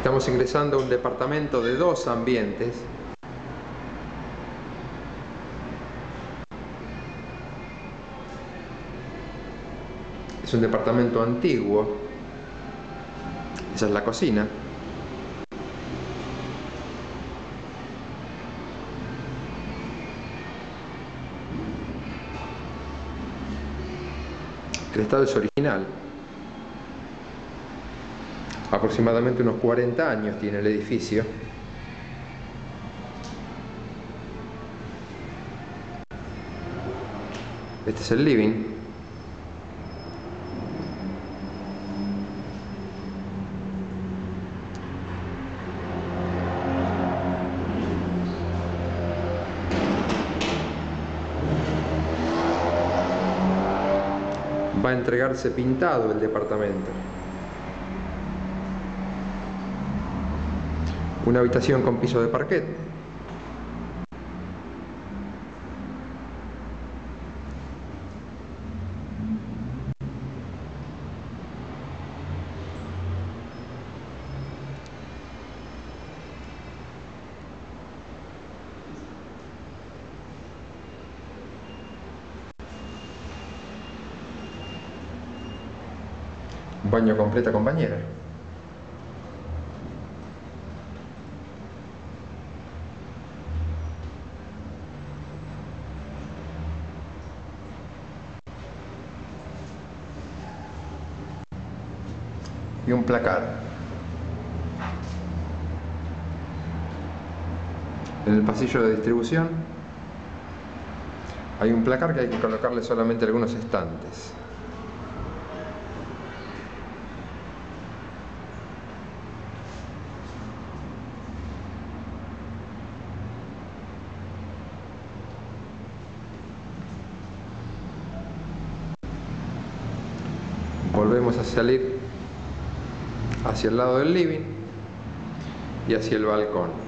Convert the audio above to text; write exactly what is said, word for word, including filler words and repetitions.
Estamos ingresando a un departamento de dos ambientes. Es un departamento antiguo. Esa es la cocina. El estado es original. Aproximadamente unos cuarenta años tiene el edificio. Este es el living. Va a entregarse pintado el departamento. Una habitación con piso de parquet. Baño completo con bañera. Y un placar. En el pasillo de distribución hay un placar que hay que colocarle solamente algunos estantes. Volvemos a salir hacia el lado del living y hacia el balcón.